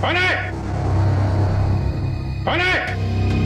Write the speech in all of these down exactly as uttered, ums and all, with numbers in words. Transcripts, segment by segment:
कौन है? कौन है?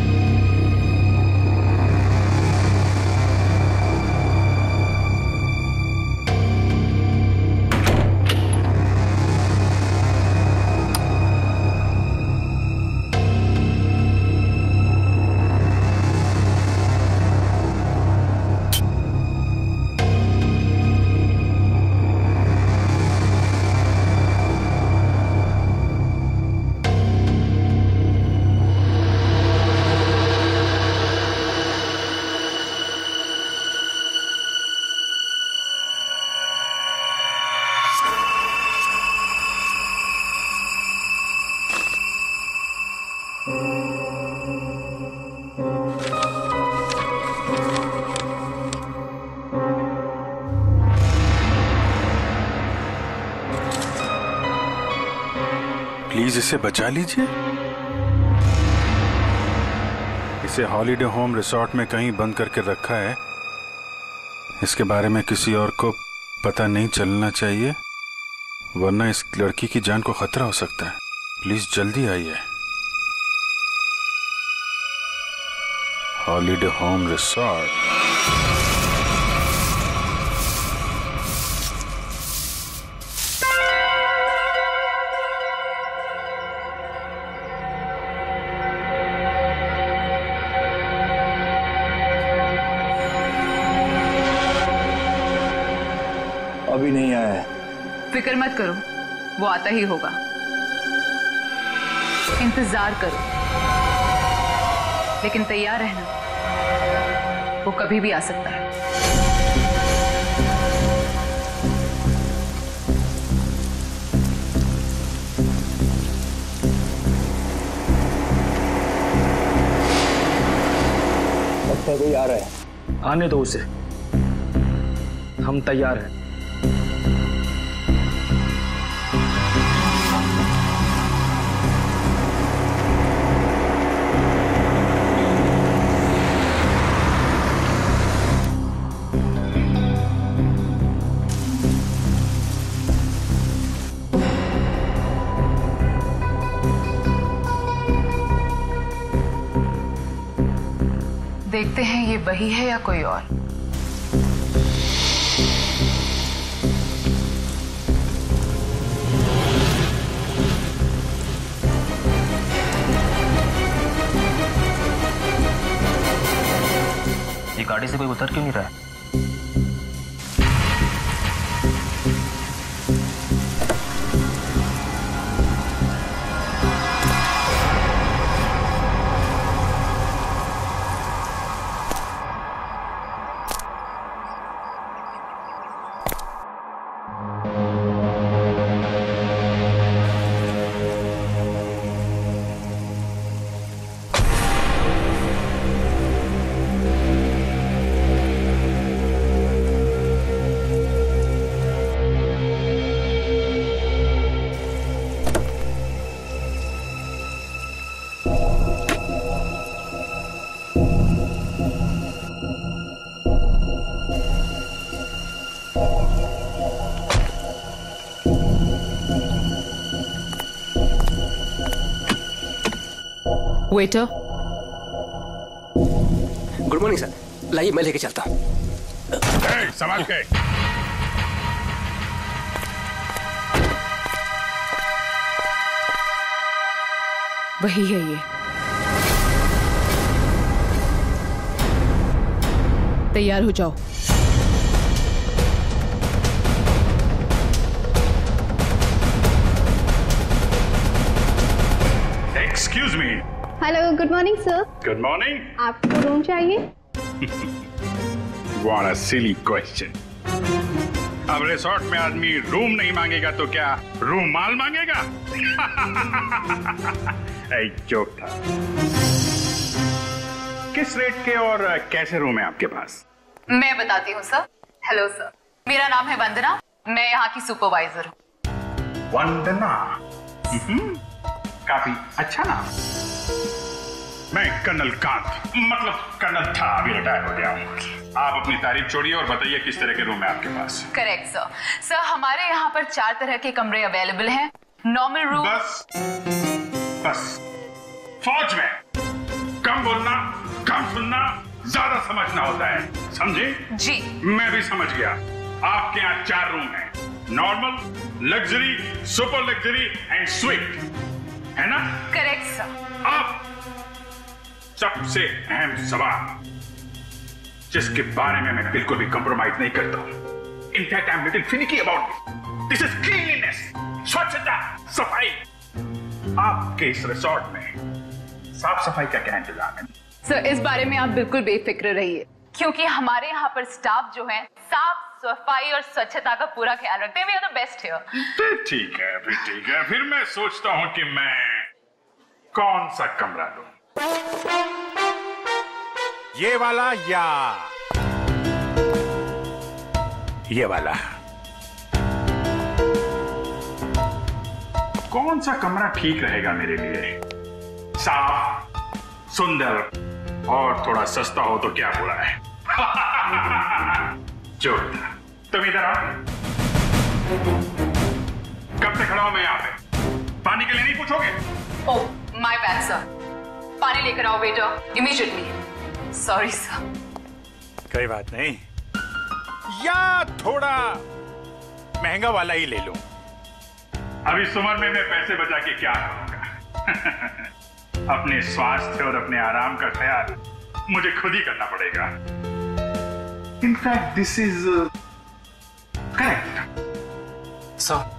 प्लीज इसे बचा लीजिए। इसे हॉलिडे होम रिसोर्ट में कहीं बंद करके रखा है। इसके बारे में किसी और को पता नहीं चलना चाहिए, वरना इस लड़की की जान को खतरा हो सकता है। प्लीज जल्दी आइए। Holiday home resort. अभी नहीं आया है। फिक्र मत करो, वो आता ही होगा। इंतजार करो, लेकिन तैयार रहना, वो कभी भी आ सकता है। लगता है कोई आ रहा है। आने दो उसे, हम तैयार हैं। देखते हैं ये वही है या कोई और। ये गाड़ी से कोई उतर क्यों नहीं रहा है? वेटर। गुड मॉर्निंग सर, लाइए मैं लेके चलता हूँ। संभाल के। वही है ये। तैयार हो जाओ। Excuse me. Hello, good morning sir. Good morning. आपको रूम चाहिए? What a silly question. अब रिसोर्ट में आदमी रूम नहीं मांगेगा तो क्या रूम माल मांगेगा? एक जोक था। किस रेट के और कैसे रूम है आपके पास? मैं बताती हूँ सर। हेलो सर, मेरा नाम है वंदना, मैं यहाँ की सुपरवाइजर हूँ। वंदना, काफी अच्छा नाम। मैं कर्नल कांत, मतलब कर्नल था, अभी रिटायर हो गया हूँ। आप अपनी तारीफ छोड़िए और बताइए किस तरह के रूम है आपके पास। Correct sir. सर हमारे यहाँ पर चार तरह के कमरे अवेलेबल हैं। Normal room. बस बस फौज में कम बोलना, कम सुनना, ज्यादा समझना होता है, समझे? जी। मैं भी समझ गया। आपके यहाँ चार रूम हैं, normal, luxury, super luxury and suite, है ना? Correct sir. अब सबसे अहम सवाल जिसके बारे में मैं बिल्कुल भी कंप्रोमाइज नहीं करता हूं। In fact I am little finicky about this is cleanliness, स्वच्छता, सफाई। आपके इस रिसोर्ट में साफ सफाई का क्या इंतजाम है? सर इस बारे में आप बिल्कुल बेफिक्र रहिए, क्योंकि हमारे यहाँ पर स्टाफ जो है साफ सफाई और स्वच्छता का पूरा ख्याल रखते हैं। We are the best here. फिर ठीक है, फिर ठीक है। फिर मैं सोचता हूं कि मैं कौन सा कमरा लूं। ये वाला या ये वाला? कौन सा कमरा ठीक रहेगा मेरे लिए? साफ, सुंदर और थोड़ा सस्ता हो तो क्या बुरा है? जोरदार। तुम इधर आओ। कब से खड़ा हूं मैं यहाँ पे? पानी के लिए नहीं पूछोगे? Oh my bad sir. पानी लेकर आओ वेटर इमीडिएटली। Sorry sir. कोई बात नहीं, या थोड़ा महंगा वाला ही ले लो। अभी इस उम्र में मैं पैसे बचा के क्या करूंगा? अपने स्वास्थ्य और अपने आराम का ख्याल मुझे खुद ही करना पड़ेगा। In fact this is correct sir.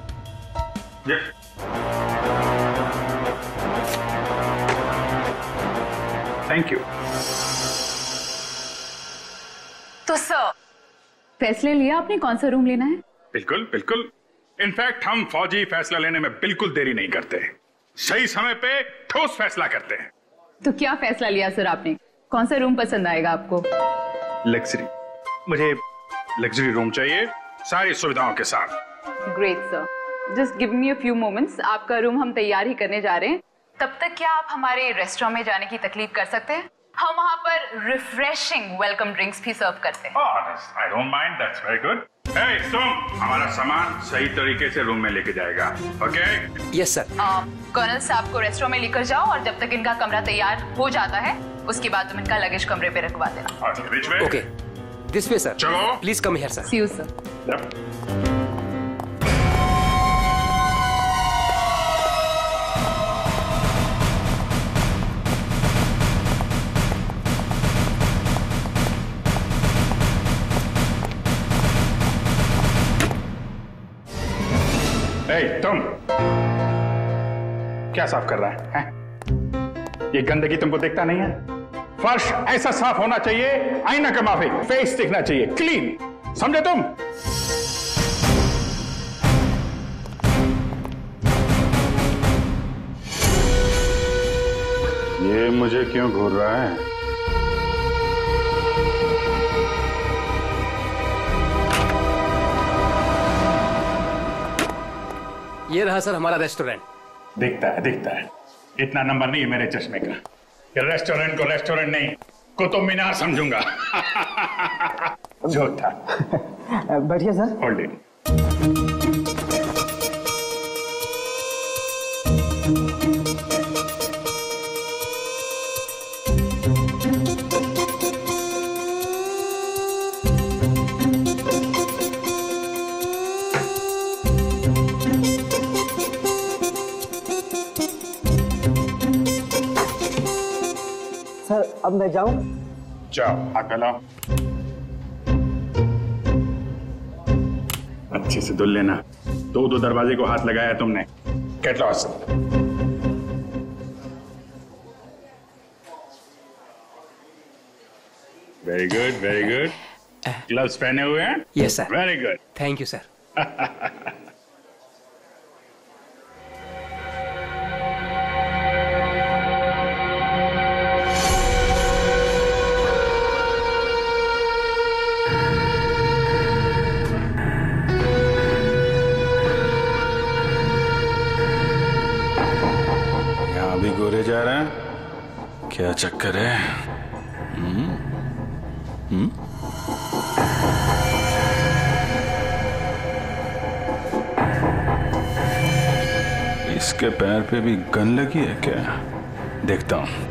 Thank you. तो सर फैसले लिया आपने कौन सा रूम लेना है? बिल्कुल बिल्कुल। इनफैक्ट हम फौजी फैसला लेने में बिल्कुल देरी नहीं करते, सही समय पे ठोस फैसला करते हैं। तो क्या फैसला लिया सर आपने? कौन सा रूम पसंद आएगा आपको? लग्जरी, मुझे लग्जरी रूम चाहिए, सारी सुविधाओं के साथ। Great sir, just give me a few moments. आपका रूम हम तैयार ही करने जा रहे हैं। तब तक क्या आप हमारे रेस्टोरेंट में जाने की तकलीफ कर सकते हैं? हम वहाँ पर रिफ्रेशिंग वेलकम ड्रिंक्स भी सर्व करते हैं। I don't mind, that's very good. Hey तुम हमारा सामान सही तरीके से रूम में लेके जाएगा, ओके? Yes sir. कर्नल साहब को रेस्टोरेंट में लेकर जाओ और जब तक इनका कमरा तैयार हो जाता है उसके बाद तुम इनका लगेज कमरे पे रखवा देना। Okay, this way sir. चलो please come here sir. See you sir. ए, तुम क्या साफ कर रहा है, है? ये गंदगी तुमको दिखता नहीं है? फर्श ऐसा साफ होना चाहिए, आईना का माफिक, फेस दिखना चाहिए क्लीन, समझे तुम? ये मुझे क्यों घूर रहा है? ये रहा सर हमारा रेस्टोरेंट। दिखता है दिखता है, इतना नंबर नहीं है मेरे चश्मे का। ये रेस्टोरेंट को रेस्टोरेंट नहीं कुतुब मीनार समझूंगा। झूठा। बैठिए सर। Hold it. सर अब मैं जाऊं? जाओ, हाथ फैलाओ। अच्छे से धुल लेना। दो दो दरवाजे को हाथ लगाया तुमने। Get lost. Very good very good. Gloves पहने हुए हैं? Yes sir. Very good. Thank you sir. यहाँ भी गोरे जा रहे हैं, क्या चक्कर है? हम्म? हम्म? इसके पैर पे भी गन लगी है क्या? देखता हूं।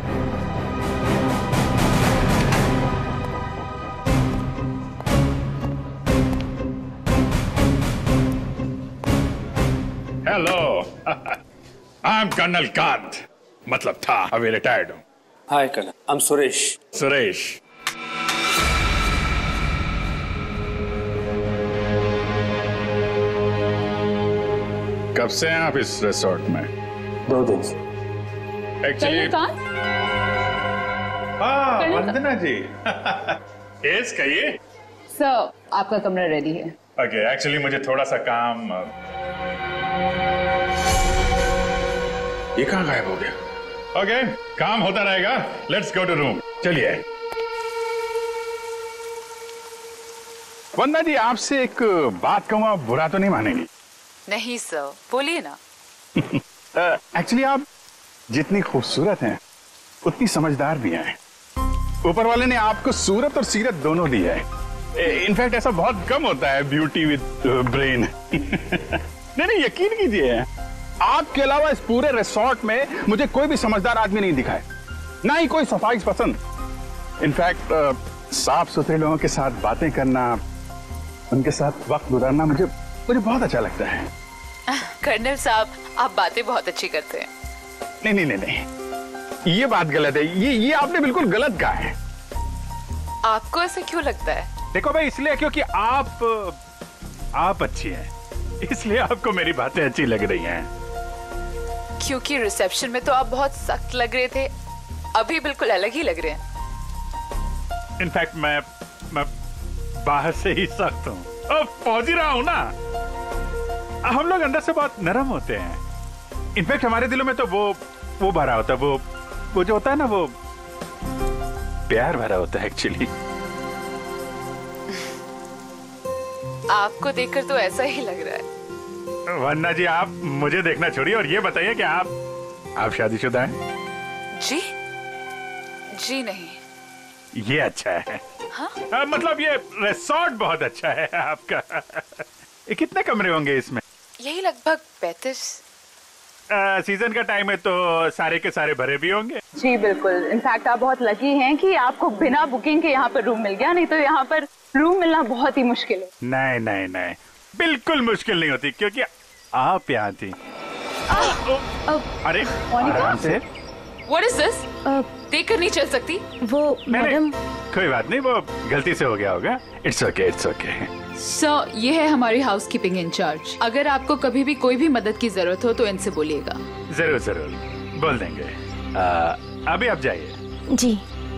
Hello, I am colonel Kant, मतलब था, अभी रिटायर्ड हूं। Hi colonel, I am Suresh. Suresh, कब से हैं आप इस रिसोर्ट में? दो दिन से। एक्चुअली हाँ, वंदना जी। यस, कहिए। सर, आपका कमरा रेडी है। ओके, एक्चुअली मुझे थोड़ा सा काम। ये कहाँ गायब हो गया? ओके, काम होता रहेगा। Let's go to room. चलिए। वंदना जी, आपसे एक बात कहूँ, आप बुरा तो नहीं मानेंगी? नहीं सर, बोलिए ना। एक्चुअली uh, आप जितनी खूबसूरत हैं उतनी समझदार भी हैं। ऊपर वाले ने आपको सूरत और सीरत दोनों दी है। इनफैक्ट ऐसा बहुत कम होता है, ब्यूटी विद ब्रेन। नहीं नहीं, यकीन कीजिए, आपके अलावा इस पूरे रिसोर्ट में मुझे कोई भी समझदार आदमी नहीं दिखा है, ना ही कोई सफाई पसंद। इनफैक्ट uh, साफ सुथरे लोगों के साथ बातें करना, उनके साथ वक्त गुजारना मुझे मुझे बहुत अच्छा लगता है। कर्नल साहब, आप बातें बहुत अच्छी करते हैं। नहीं नहीं नहीं नहीं, ये बात गलत है। ये ये आपने बिल्कुल गलत कहा है। आपको ऐसे क्यों लगता है? देखो भाई, इसलिए क्योंकि आप आप अच्छी हैं, इसलिए आपको मेरी बातें अच्छी लग रही हैं। क्योंकि रिसेप्शन में तो आप बहुत सख्त लग रहे थे, अभी बिल्कुल अलग ही लग रहे हैं। इनफैक्ट मैं मैं बाहर से ही सख्त हूँ, अब पहुंच ही रहा हूँ ना। हम लोग अंदर से बहुत नरम होते हैं। इनफैक्ट हमारे दिलों में तो वो वो भरा होता है, वो वो जो होता है ना, वो प्यार भरा होता है एक्चुअली। आपको देखकर तो ऐसा ही लग रहा है। वन्ना जी, आप मुझे देखना छोड़िए और ये बताइए कि आप आप शादीशुदा हैं? जी जी नहीं। ये अच्छा है। हाँ? आ, मतलब ये रिसोर्ट बहुत अच्छा है आपका। ये कितने कमरे होंगे इसमें? यही लगभग पैंतीस। सीजन का टाइम है तो सारे के सारे भरे भी होंगे। जी बिल्कुल। इनफैक्ट आप बहुत लकी हैं कि आपको बिना बुकिंग के यहाँ पर रूम मिल गया, नहीं तो यहाँ पर रूम मिलना बहुत ही मुश्किल है। नहीं नहीं नहीं, बिल्कुल मुश्किल नहीं होती, क्योंकि आप यहाँ थी। अरे आराम से। What is this? देख कर नहीं चल सकती। वो मैडम। कोई बात नहीं, वो गलती से हो गया होगा। It's okay, it's okay. Sir, ये है हमारी हाउसकीपिंग इंचार्ज। अगर आपको कभी भी कोई भी मदद की जरूरत हो तो इनसे बोलिएगा। जरूर जरूर बोल देंगे। आ, अभी आप जाइए। जी।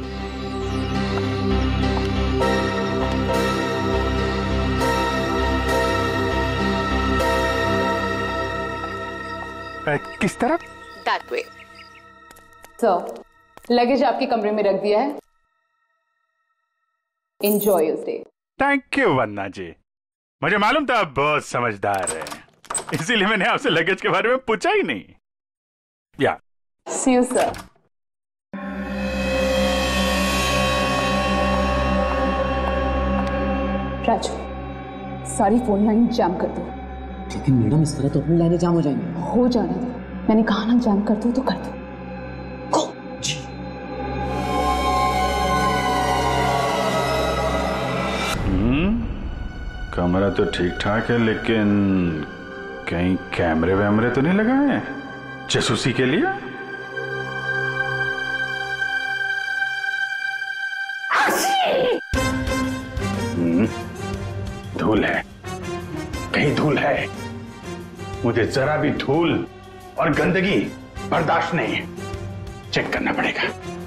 आ, किस तरफ? That way. सर, लगेज आपके कमरे में रख दिया है। Enjoy your stay. Thank you Vanna ji, मुझे मालूम था आप बहुत समझदार हैं, इसीलिए मैंने आपसे लगेज के बारे में पूछा ही नहीं। या See you, sir. राजू, सारी फोन लाइन जैम कर दो। लेकिन मैडम, इस तरह तो अपनी लाइनें जाम हो जाएंगी। हो जाने दो, मैंने कहा ना जैम कर दो तो कर दो। जी। कमरा तो ठीक ठाक है, लेकिन कहीं कैमरे वैमरे तो नहीं लगाए हैं जासूसी के लिए? हम्म, धूल है, कहीं धूल है। मुझे जरा भी धूल और गंदगी बर्दाश्त नहीं है। चेक करना पड़ेगा,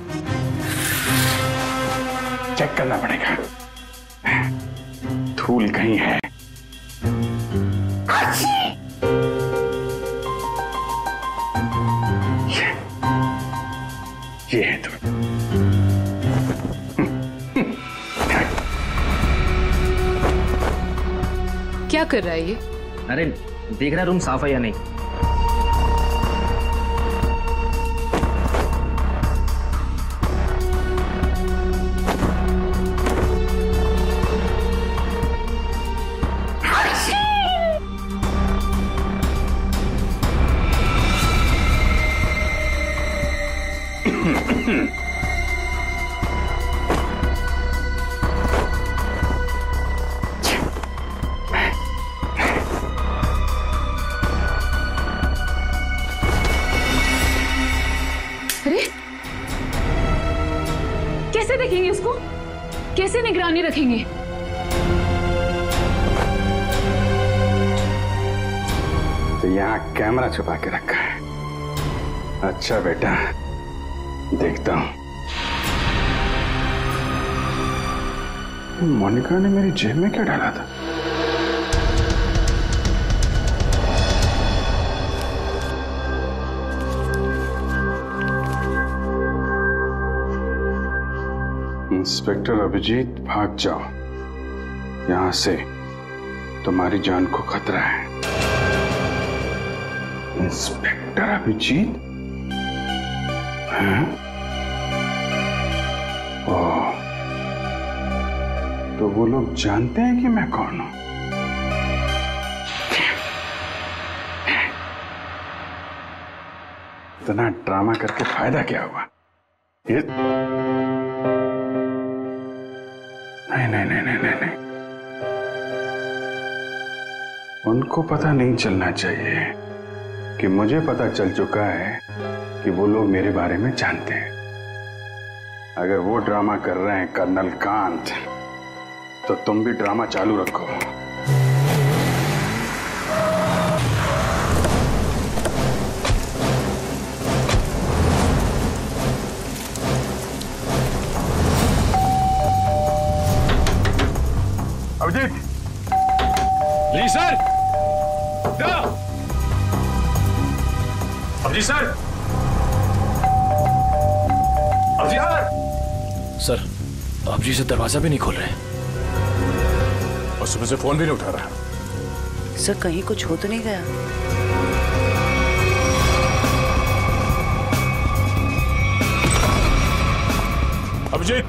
चेक करना पड़ेगा। धूल कहीं है। ये, ये है धूल। क्या कर रहा है ये? अरे देख रहा रूम साफ है या नहीं। अरे कैसे देखेंगे उसको? कैसे निगरानी रखेंगे? तो यहाँ कैमरा छुपा के रखा है। अच्छा बेटा, देखता हूं। मोनिका ने मेरी जेब में क्या डाला था? इंस्पेक्टर अभिजीत, भाग जाओ यहां से, तुम्हारी जान को खतरा है। इंस्पेक्टर अभिजीत? हैं? ओह, तो वो लोग जानते हैं कि मैं कौन हूं? इतना ड्रामा करके फायदा क्या हुआ? ये नहीं नहीं नहीं नहीं नहीं नहीं, उनको पता नहीं चलना चाहिए कि मुझे पता चल चुका है कि वो लोग मेरे बारे में जानते हैं। अगर वो ड्रामा कर रहे हैं कर्नल कांत, तो तुम भी ड्रामा चालू रखो। अभिजीत! जी sir. Abhijit sir! Abhijit sir! Sir, आप जी से दरवाजा भी नहीं खोल रहे और सुबह से फोन भी नहीं उठा रहा। सर, कहीं कुछ हो तो नहीं गया? अभिजीत!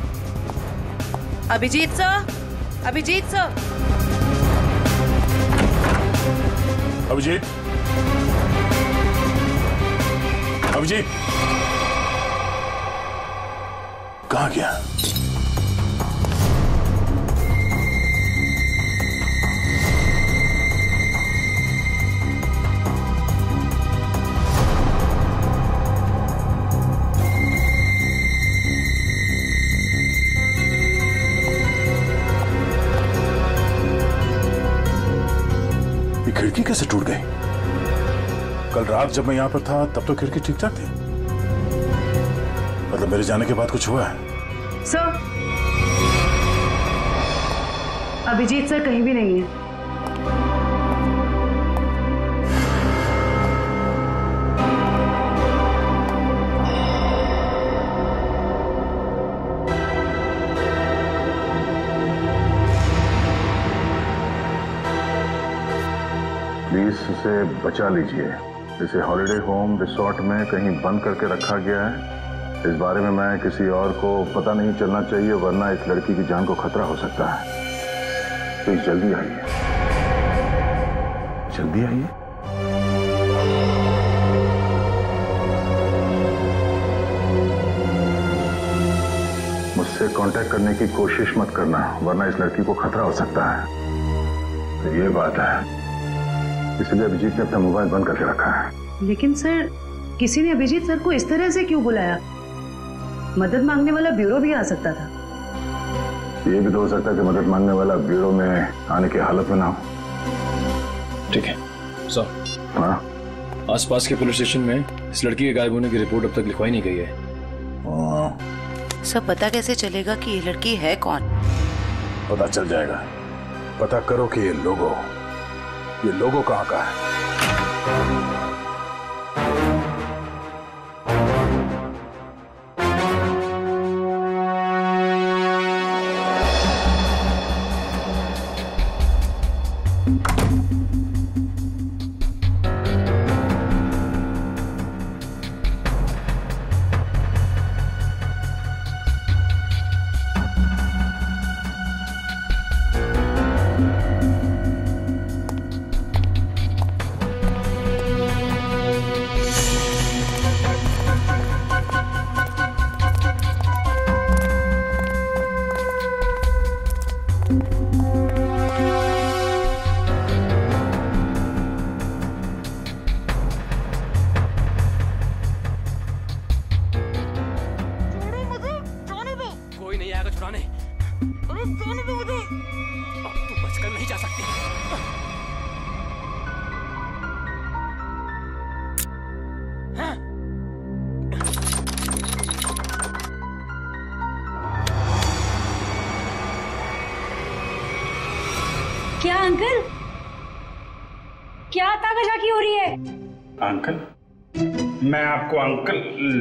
अभिजीत सर! अभिजीत सर! अभिजीत! अभिजीत! कहाँ गया? खिड़की कैसे टूट गई? कल रात जब मैं यहां पर था तब तो खिड़की ठीक ठाक थी। मतलब मेरे जाने के बाद कुछ हुआ है? सर, अभिजीत सर कहीं भी नहीं है। प्लीज इसे बचा लीजिए। इसे हॉलिडे होम रिसोर्ट में कहीं बंद करके रखा गया है। इस बारे में मैं किसी और को पता नहीं चलना चाहिए, वरना इस लड़की की जान को खतरा हो सकता है। प्लीज जल्दी आइए, जल्दी आइए। मुझसे कांटेक्ट करने की कोशिश मत करना, वरना इस लड़की को खतरा हो सकता है। तो ये बात है, इसलिए अभिजीत ने अपना मोबाइल बंद करके रखा है। लेकिन सर, किसी ने अभिजीत सर को इस तरह से क्यों बुलाया? मदद मांगने वाला ब्यूरो भी आ सकता था। ये भी तो हो सकता है कि मदद मांगने वाला ब्यूरो में आने की हालत में ना हो। ठीक है सर। हाँ, आसपास के पुलिस स्टेशन में इस लड़की के गायब होने की रिपोर्ट अब तक लिखवाई नहीं गई है। सर, पता कैसे चलेगा कि ये लड़की है कौन? पता चल जाएगा। पता करो कि ये लोगो ये लोगो कहाँ का है। अंकल, क्या ताकाझाकी हो रही है? अंकल? मैं आपको अंकल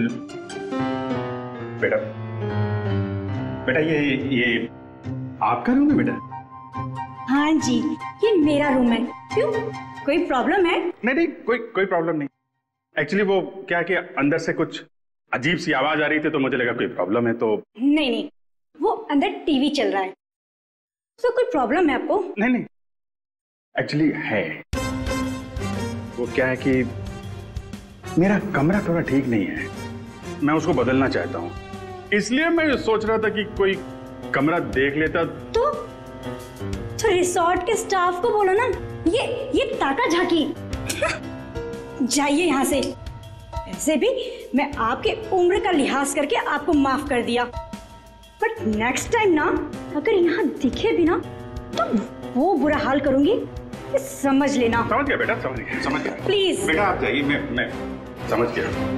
बेटा बेटा ये ये आपका रूम है बेटा? हाँ जी, ये मेरा रूम है। क्यों, कोई प्रॉब्लम है? नहीं नहीं, कोई कोई प्रॉब्लम नहीं। एक्चुअली वो क्या कि अंदर से कुछ अजीब सी आवाज आ रही थी तो मुझे लगा कोई प्रॉब्लम है तो। नहीं नहीं, वो अंदर टीवी चल रहा है, तो कोई प्रॉब्लम है आपको? नहीं नहीं, एक्चुअली है। वो क्या है कि मेरा कमरा थोड़ा ठीक नहीं है, मैं उसको बदलना चाहता हूँ, इसलिए मैं सोच रहा था कि कोई कमरा देख लेता। तो तो रिसोर्ट के स्टाफ को बोलो ना, ये ये ताकाझाकी। जाइए यहाँ से। ऐसे भी मैं आपके उम्र का लिहाज करके आपको माफ कर दिया, बट नेक्स्ट टाइम ना अगर यहाँ दिखे भी ना तो वो बुरा हाल करूंगी, ये समझ लेना। समझ गया बेटा, समझ गया समझ गया। प्लीज बेटा आप जाइए, मैं मैं समझ गया।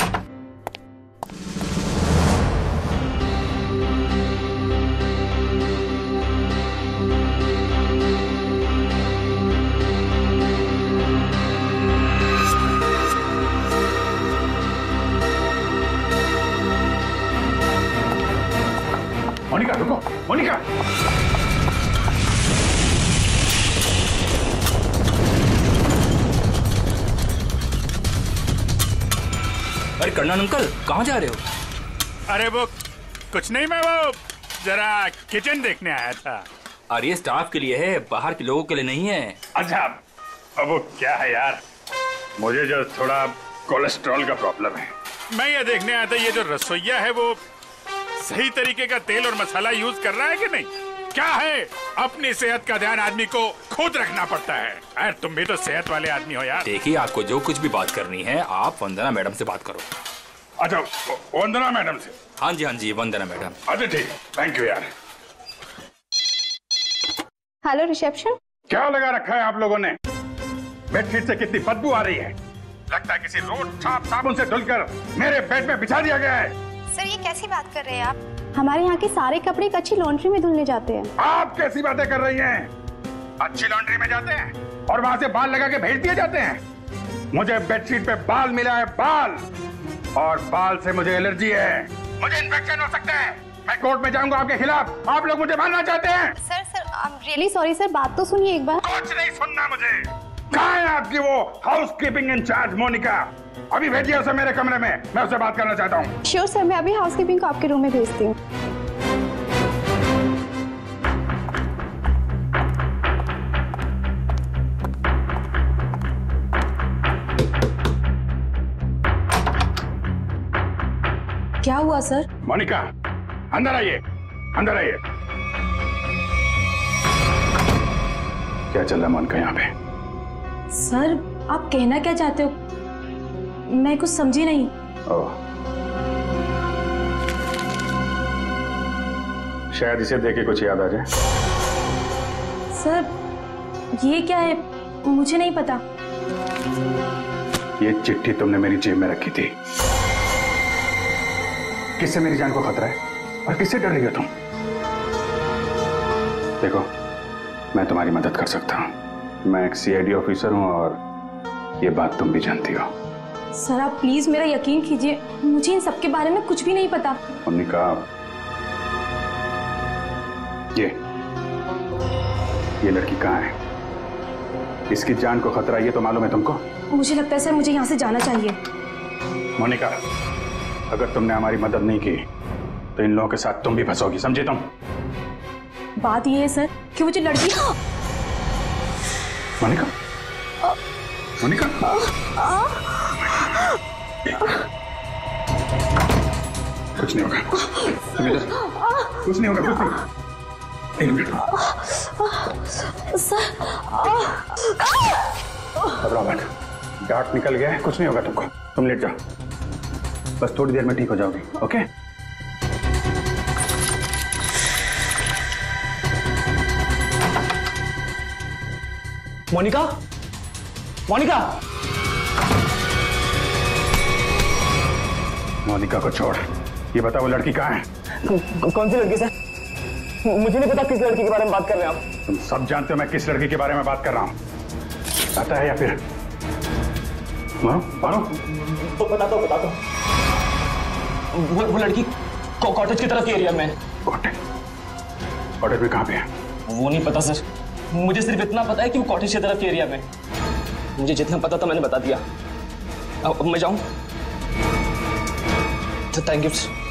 मोनिका रुको, मोनिका। अरे कर्णन अंकल, कहाँ जा रहे हो? अरे वो कुछ नहीं, मैं वो जरा किचन देखने आया था। अरे ये स्टाफ के लिए है, बाहर के लोगों के लिए नहीं है। अच्छा, अब वो क्या है यार, मुझे जो थोड़ा कोलेस्ट्रॉल का प्रॉब्लम है। मैं ये देखने आया था ये जो रसोइया है वो सही तरीके का तेल और मसाला यूज कर रहा है कि नहीं। क्या है, अपनी सेहत का ध्यान आदमी को खुद रखना पड़ता है। अरे तुम भी तो सेहत वाले आदमी हो यार। देखिए, आपको जो कुछ भी बात करनी है आप वंदना मैडम से बात करो। अच्छा, वंदना मैडम से? हाँ जी हाँ जी, वंदना मैडम। अच्छा ठीक, थैंक यू यार। Hello reception. क्या लगा रखा है आप लोगों ने? बेडशीट से कितनी बदबू आ रही है, लगता है किसी रोड साफ साबुन से धुलकर मेरे बेड में बिछा दिया गया है। सर ये कैसी बात कर रहे हैं आप? हमारे यहाँ के सारे कपड़े एक अच्छी लॉन्ड्री में धुलने जाते हैं। आप कैसी बातें कर रही हैं? अच्छी लॉन्ड्री में जाते हैं और वहाँ से बाल लगा के भेज दिए जाते हैं। मुझे बेडशीट पे बाल मिला है, बाल, और बाल से मुझे एलर्जी है, मुझे इन्फेक्शन हो सकता है। मैं कोर्ट में जाऊंगा आपके खिलाफ। आप लोग मुझे मारना चाहते हैं? Sir sir I am really sorry sir, बात तो सुनिए एक बार। कुछ नहीं सुनना मुझे। कहाँ है आपकी वो हाउसकीपिंग इंचार्ज मोनिका? अभी भेजिए उसे मेरे कमरे में, मैं उससे बात करना चाहता हूँ। श्योर सर, मैं अभी हाउसकीपिंग को आपके रूम में भेजती हूँ। क्या हुआ सर? मोनिका अंदर आइए, अंदर आइए। क्या चल रहा है मोनिका यहाँ पे? सर आप कहना क्या चाहते हो, मैं कुछ समझी नहीं। ओह, शायद इसे देख के कुछ याद आ जाए। सर ये क्या है, मुझे नहीं पता। ये चिट्ठी तुमने मेरी जेब में रखी थी। किससे मेरी जान को खतरा है और किससे डर रही हो तुम? देखो, मैं तुम्हारी मदद कर सकता हूं। मैं एक सी आई डी ऑफिसर हूं और ये बात तुम भी जानती हो। सर आप प्लीज मेरा यकीन कीजिए, मुझे इन सब के बारे में कुछ भी नहीं पता। मोनिका, ये ये लड़की कहाँ है? इसकी जान को खतरा ये तो मालूम है तुमको? मुझे लगता है सर मुझे यहाँ से जाना चाहिए। मोनिका, अगर तुमने हमारी मदद नहीं की तो इन लोगों के साथ तुम भी फंसोगी, समझे तुम? बात ये है सर कि वो जो लड़की। मोनिका, मोनिका, कुछ नहीं होगा, कुछ नहीं होगा, कुछ नहीं। एक मिनट, घबराओ मत, डार्ट निकल गया है, कुछ नहीं होगा तुमको। तुम लेट जाओ, बस थोड़ी देर में ठीक हो जाओगी। ओके? मोनिका, मोनिका, मोनिका को छोड़, ये बता वो लड़की कहाँ है? कौन सी लड़की सर? मुझे नहीं पता किस लड़की के बारे में बात कर रहे हैं आप। तुम सब जानते हो मैं किस लड़की के बारे में बात कर रहा हूं। पता है या फिर मानो मानो तो बता दो बता दो वो, वो लड़की कॉटेज की तरफ के एरिया में। कॉटेज? कॉटेज में कहां पे है? वो नहीं पता सर, मुझे सिर्फ इतना पता है कि वो कॉटेज की तरफ के एरिया में। मुझे जितना पता था मैंने बता दिया। अब मैं जाऊं? Thank you.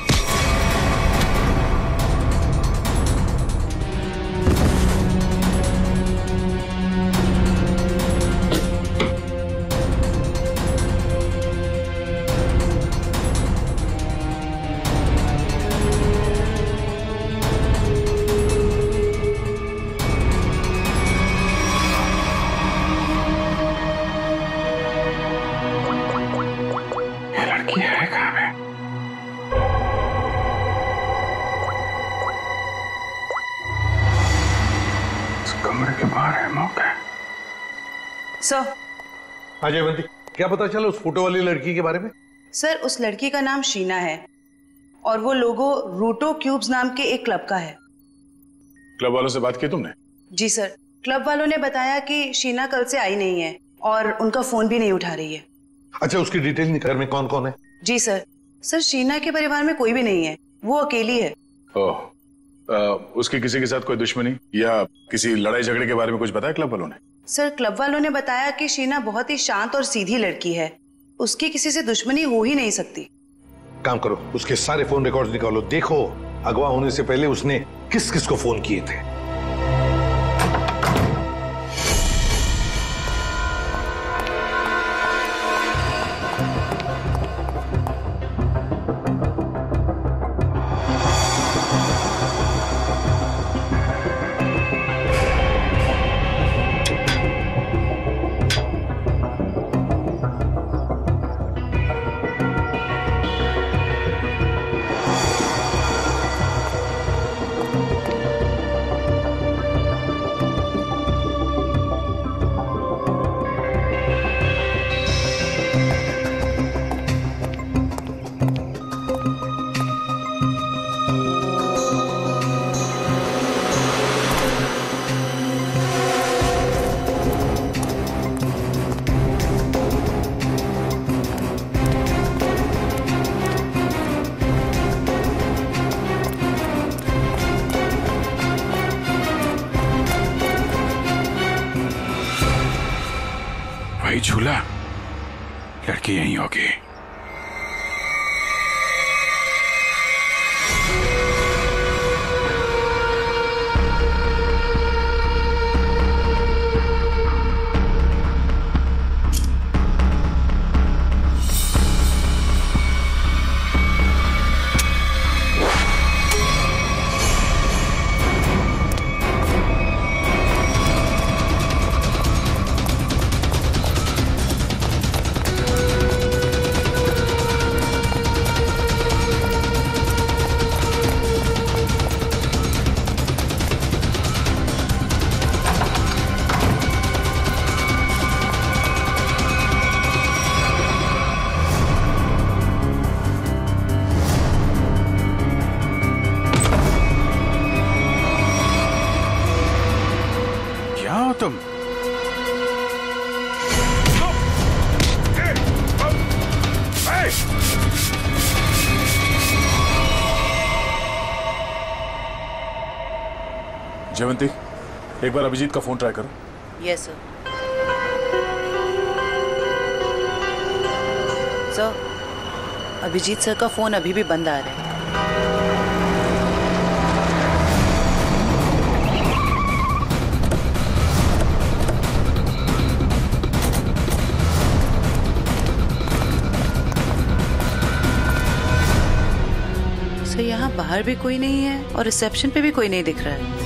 हाँ जयवंती, क्या पता चला उस फोटो वाली लड़की के बारे में? सर उस लड़की का नाम शीना है और वो लोगो रूटो क्यूब्स नाम के एक क्लब का है। क्लब वालों से बात की तुमने? जी सर, क्लब वालों ने बताया कि शीना कल से आई नहीं है और उनका फोन भी नहीं उठा रही है। अच्छा, उसकी डिटेल निकाल में कौन कौन है? जी सर। सर शीना के परिवार में कोई भी नहीं है, वो अकेली है। ओह, आ, उसकी किसी के साथ कोई दुश्मनी या किसी लड़ाई झगड़े के बारे में कुछ बताया क्लब वालों ने? सर क्लब वालों ने बताया कि शीना बहुत ही शांत और सीधी लड़की है, उसकी किसी से दुश्मनी हो ही नहीं सकती। काम करो, उसके सारे फोन रिकॉर्ड्स निकालो, देखो अगवा होने से पहले उसने किस किस को फोन किए थे। झूला, लड़की यहीं होगी। तुम जयवंती, एक बार अभिजीत का फोन ट्राई करो। Yes sir. Sir Abhijit sir का फोन अभी भी बंद आ रहा है। सर यहाँ बाहर भी कोई नहीं है और रिसेप्शन पे भी कोई नहीं दिख रहा है।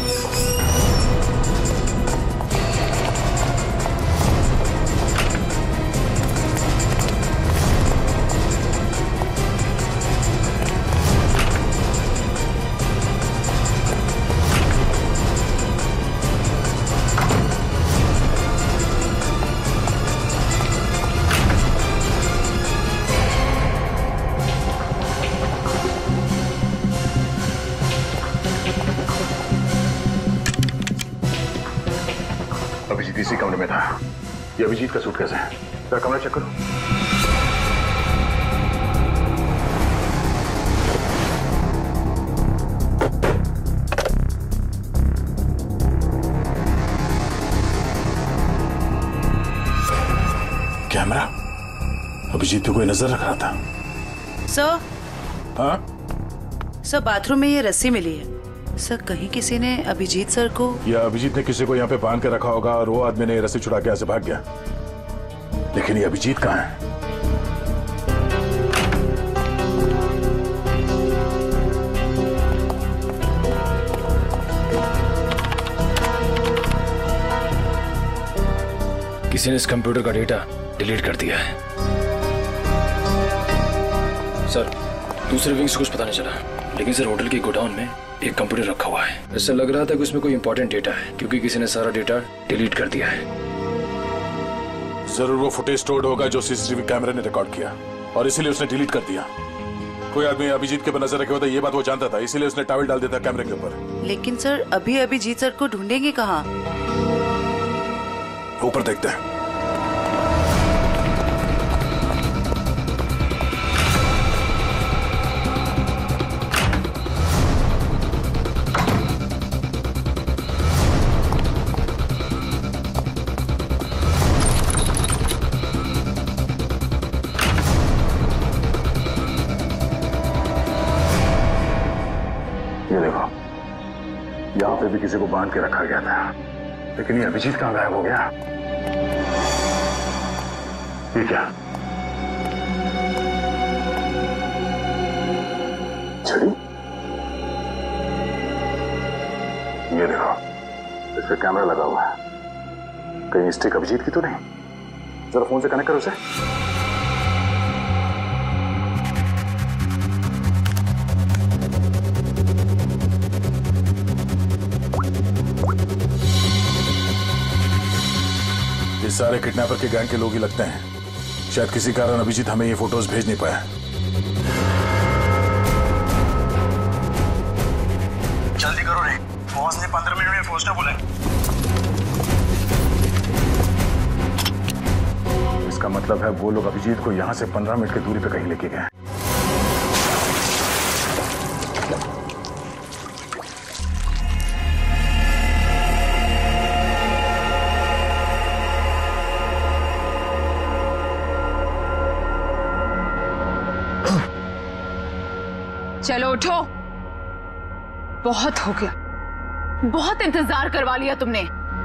अभिजीत का सूटकेस है। जरा कमरा चेक करो। कैमरा, अभिजीत पे कोई नजर रख रहा था। सर, हाँ सर बाथरूम में ये रस्सी मिली है। सर कहीं किसी ने अभिजीत सर को, या अभिजीत ने किसी को यहाँ पे बांध के रखा होगा और वो आदमी ने रस्सी छुड़ा के यहाँ से भाग गया। लेकिन ये अभिजीत कहाँ है? किसी ने इस कंप्यूटर का डेटा डिलीट कर दिया है। सर, दूसरे विंग से कुछ पता नहीं चला, लेकिन सर होटल के गोडाउन में एक कंप्यूटर रखा हुआ है। ऐसा लग रहा था कि उसमें कोई इंपॉर्टेंट डेटा है, क्योंकि किसी ने सारा डेटा डिलीट कर दिया है। जरूर वो फुटेज स्टोर्ड होगा जो सीसीटीवी कैमरे ने रिकॉर्ड किया, और इसीलिए उसने डिलीट कर दिया। कोई आदमी अभिजीत के पर नजर रखे होता, ये बात वो जानता था, इसीलिए उसने टॉवल डाल दिया था कैमरे के ऊपर। लेकिन सर अभी अभिजीत सर को ढूंढेंगे कहाँ? ऊपर देखते हैं। ये देखो, यहाँ पे भी किसी को बांध के रखा गया था, लेकिन ये अभिजीत कहाँ गायब हो गया? ये क्या? छड़ी? ये देखो, इस पे कैमरा लगा हुआ है। कहीं स्टिक अभिजीत की तो नहीं? जरा फोन से कनेक्ट करो उसे। ये सारे किडनैपर के गैंग के लोग ही लगते हैं। शायद किसी कारण अभिजीत हमें ये फोटोज भेज नहीं पाया। जल्दी करो रे, बॉस ने पंद्रह मिनट में पहुंचना बोला है। इसका मतलब है वो लोग अभिजीत को यहाँ से पंद्रह मिनट की दूरी पे कहीं लेके गए। चलो उठो, बहुत हो गया, बहुत इंतजार करवा लिया तुमने।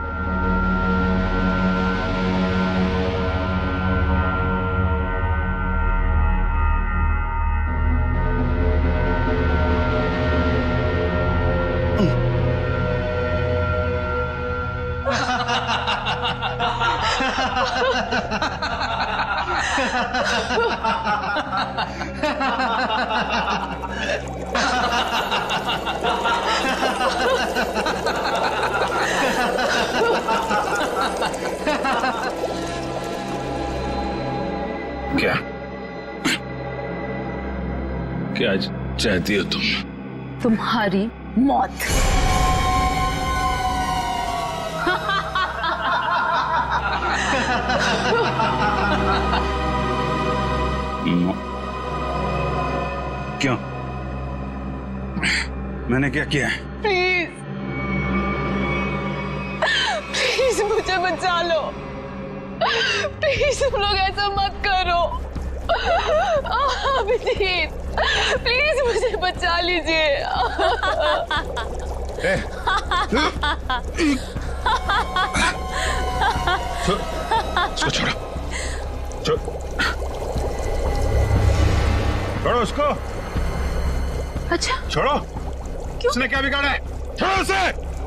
क्या क्या चाहती हो तुम? तुम्हारी मौत। क्यों? मैंने क्या किया है? प्लीज प्लीज मुझे बचा लो, प्लीज तुम लोग ऐसा मत करो। अभिजीत प्लीज मुझे बचा लीजिए। उसको छोड़ो, छोड़ो उसको। अच्छा छोड़ो। क्यों? उसने क्या बिगाड़ा है? छोड़ो उसे।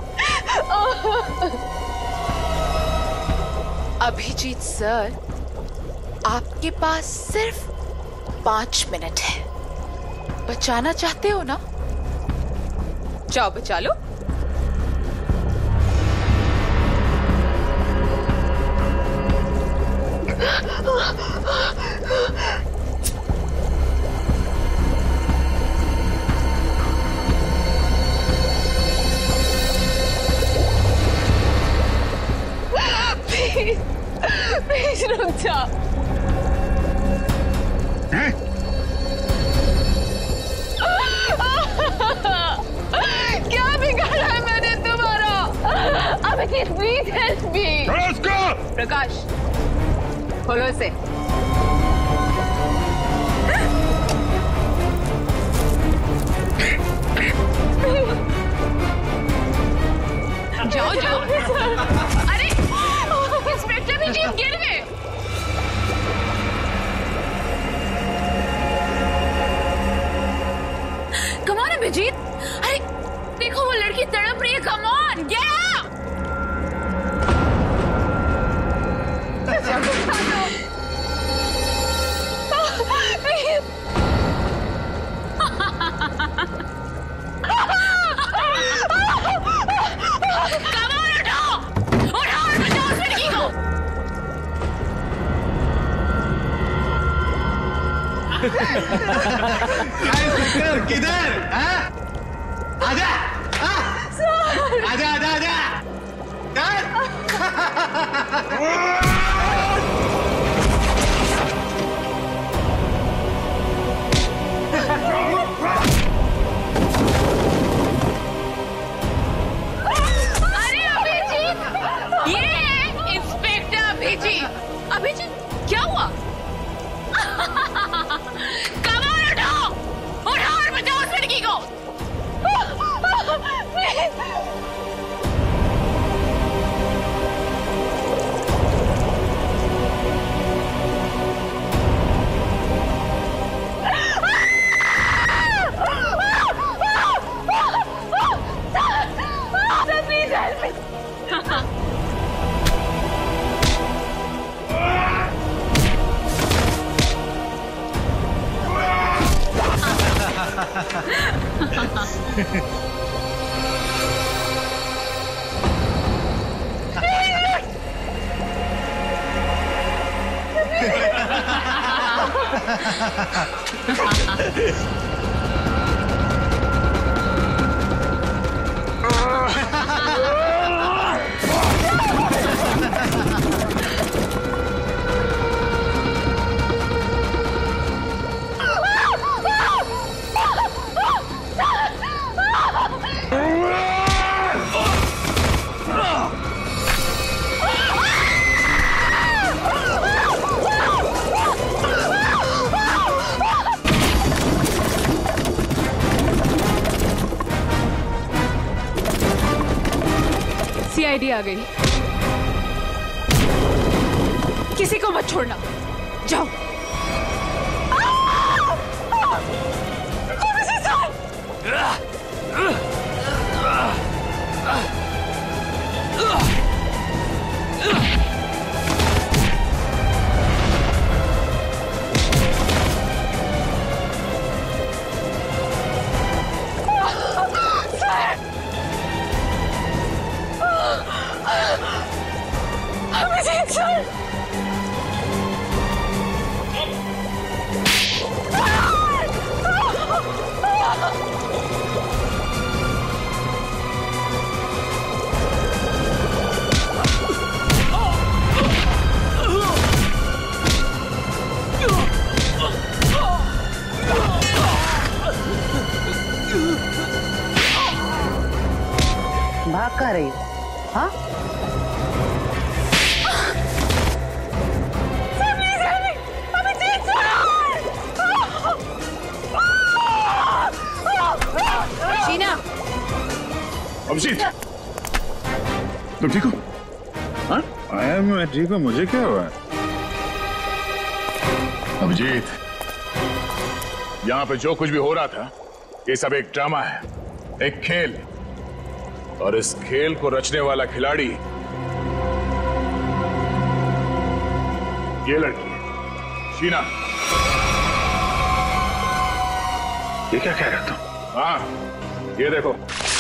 अभिजीत सर, आपके पास सिर्फ पांच मिनट है। बचाना चाहते हो ना? जाओ बचा लो। प्लीज हैं? क्या बिगाड़ा है मैंने तुम्हारा? Abhijit please help me. Prakash खोलो इसे। जाओ जाओ। अरे इंस्पेक्टर भी जीप गिर गए। कम ऑन अभिजीत, अरे देखो वो लड़की तड़प रही है। Come on get up. किधर? आजा आजा आजा आजा। अरे अभिजीत, ये इंस्पेक्टर अभिजीत। अभिजीत क्या हुआ? कमाल उठाओ, उठाओ और बचाओ उस लड़की को। सीआईडी आ गई। किसी को मत छोड़ना, जाओ। भाग कहाँ रही हो? हाँ? शीना, अभिजीत, तुम ठीक हो? हाँ? आया मैं ठीक हूँ। मुझे क्या हुआ? अभिजीत, यहाँ पे जो कुछ भी हो रहा था, ये सब एक ड्रामा है, एक खेल। और इस खेल को रचने वाला खिलाड़ी ये लड़की है, शीना। ये क्या कह रहा तुम? हाँ, ये देखो,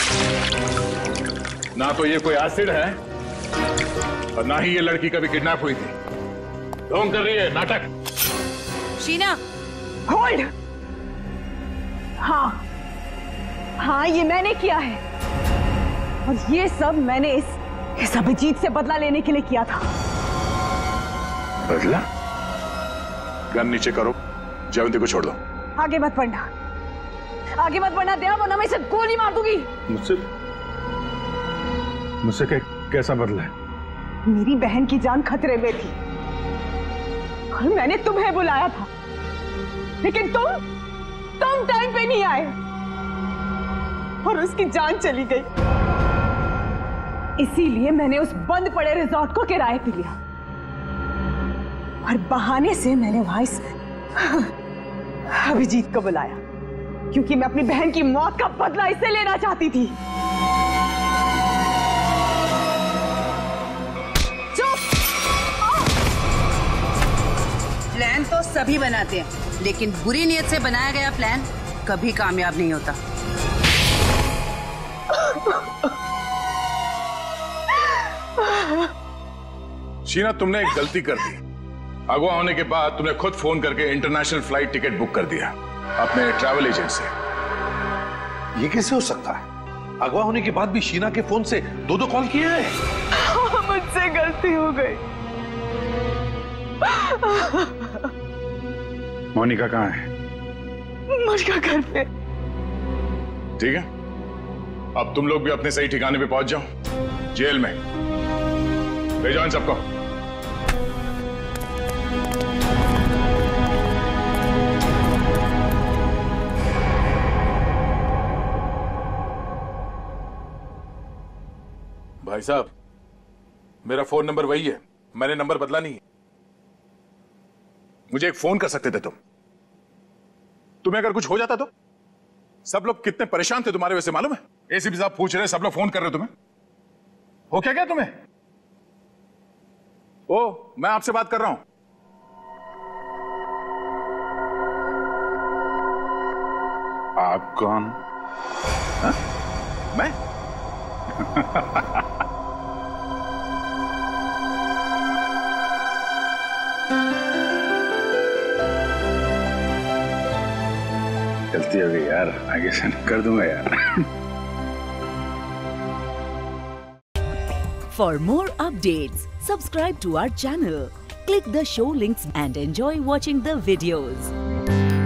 ना तो ये कोई एसिड है और ना ही ये लड़की कभी किडनैप हुई थी। ढोंग कर रही है, नाटक। शीना, होल्ड। हाँ हाँ, ये मैंने किया है और ये सब मैंने इस, इस अभिजीत से बदला लेने के लिए किया था। बदला? गन नीचे करो, जयवंती को छोड़ दो। आगे मत बढ़ना, आगे मत बढ़ना दया, वरना मैं इसे गोली मार दूंगी। मुझसे मुझसे कै, कैसा बदला है? मेरी बहन की जान खतरे में थी और मैंने तुम्हें बुलाया था, लेकिन तुम तुम टाइम पे नहीं आए और उसकी जान चली गई। इसीलिए मैंने उस बंद पड़े रिजॉर्ट को किराए पे लिया और बहाने से मैंने वहां इस अभिजीत को बुलाया, क्योंकि मैं अपनी बहन की मौत का बदला इससे लेना चाहती थी। प्लान तो सभी बनाते हैं, लेकिन बुरी नीयत से बनाया गया प्लान कभी कामयाब नहीं होता। शीना, तुमने एक गलती कर दी। अगवा होने के बाद तुमने खुद फोन करके इंटरनेशनल फ्लाइट टिकट बुक कर दिया अपने ट्रैवल एजेंट से। ये कैसे हो सकता है? अगवा होने के बाद भी शीना के फोन से दो दो कॉल किए हैं। मुझसे गलती हो गई। मोनिका कहाँ है? मोनिका घर पे। ठीक है, अब तुम लोग भी अपने सही ठिकाने पे पहुंच जाओ, जेल में। ले जाओ इन सबको। भाई साहब, मेरा फोन नंबर वही है, मैंने नंबर बदला नहीं है। मुझे एक फोन कर सकते थे तुम। तुम्हें अगर कुछ हो जाता तो? सब लोग कितने परेशान थे तुम्हारे वजह से, मालूम है? एसीपी साहब पूछ रहे, सब लोग फोन कर रहे तुम्हें। हो क्या क्या तुम्हें? ओ, मैं आपसे बात कर रहा हूं। आप कौन? हा? मैं? गलती हो गई यार, आगे से कर दूंगा यार। For more updates, subscribe to our channel, click the show links and enjoy watching the videos.